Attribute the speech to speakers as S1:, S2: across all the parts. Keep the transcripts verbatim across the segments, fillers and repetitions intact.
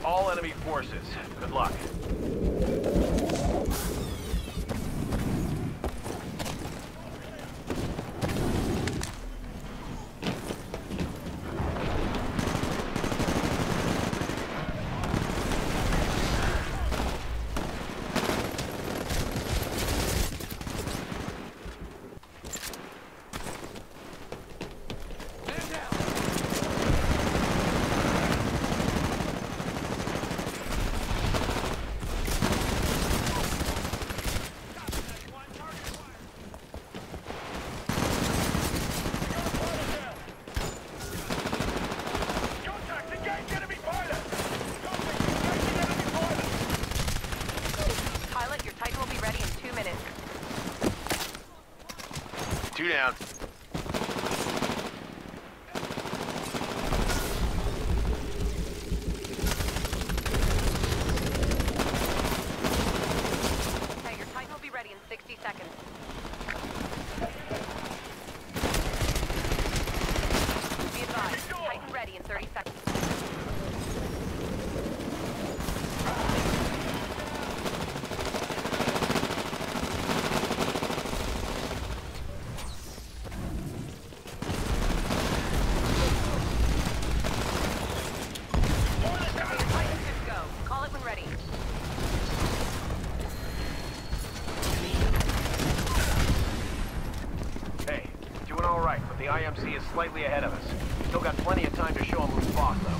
S1: all enemy forces. Good luck. Two down.
S2: Okay, your Titan will be ready in sixty seconds. Be advised, Titan ready in thirty seconds.
S1: The I M C is slightly ahead of us. Still got plenty of time to show them who's boss, though.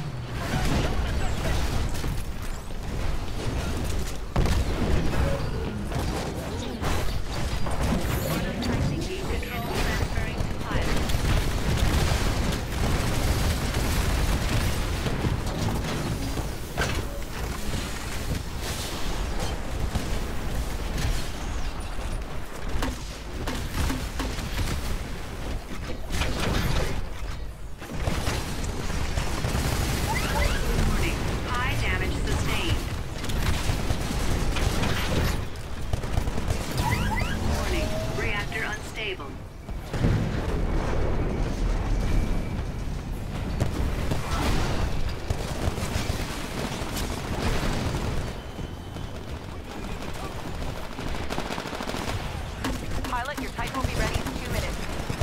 S2: Pilot, your Titan will be ready in two minutes.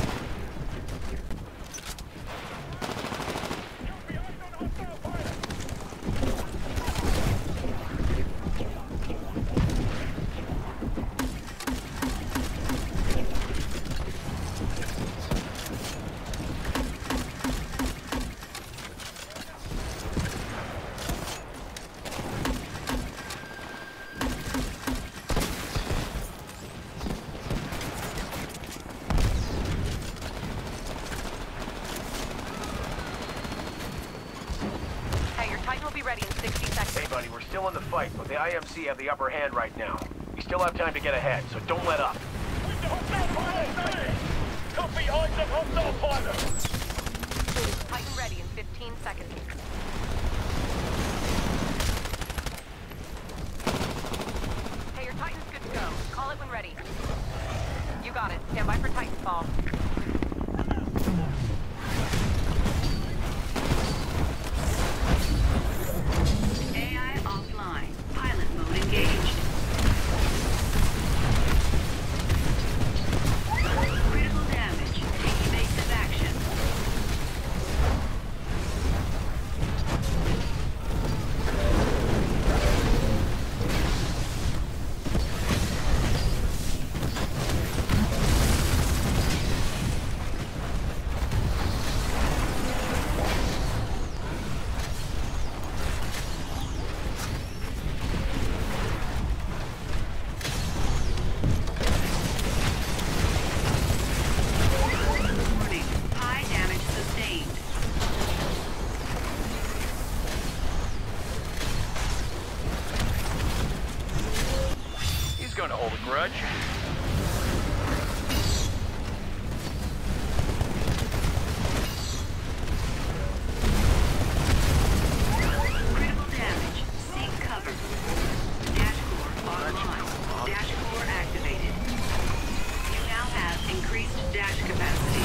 S2: Titan will be ready in sixty seconds.
S1: Hey, buddy, we're still in the fight, but the I M C have the upper hand right now. We still have time to get ahead, so don't let up.
S2: Titan ready in fifteen seconds. Hey, your Titan's good to go. Call it when ready. You got it. Stand by for Titanfall.
S1: Gonna hold a grudge.
S3: Critical damage. Seek cover. Dash core online. Dash core activated. You now have increased dash capacity.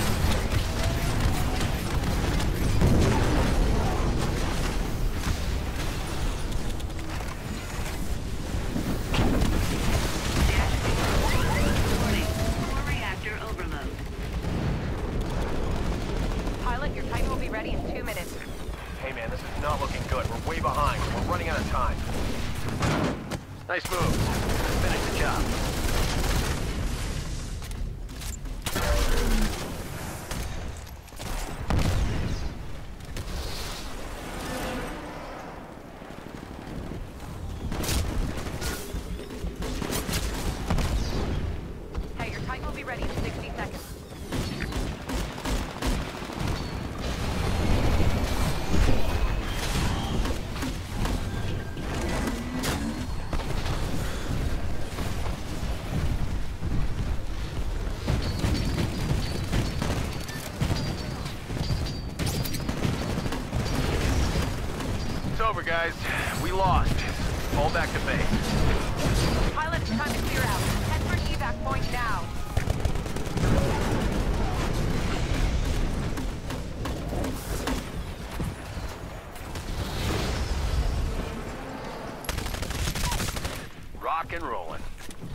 S1: Nice move. Finish the job.
S2: Hey, your Titan will be ready in sixty seconds.
S1: It's over, guys. We lost. Fall back to base.
S2: Pilot, it's time to clear out. Head for an evac point now.
S1: Rock and rolling.